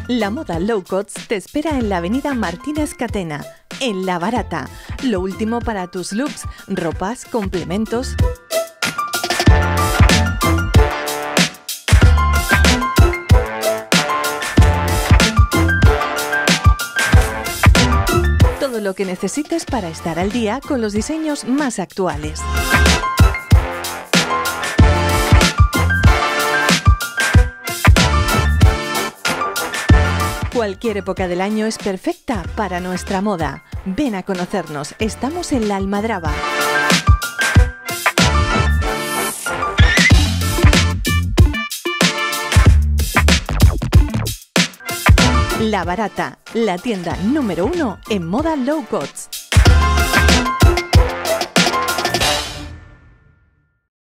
La moda low cost te espera en la avenida Martínez Catena, en La Barata. Lo último para tus looks, ropas, complementos. Todo lo que necesites para estar al día con los diseños más actuales. Cualquier época del año es perfecta para nuestra moda. Ven a conocernos, estamos en La Almadraba. La Barata, la tienda número 1 en moda low cost.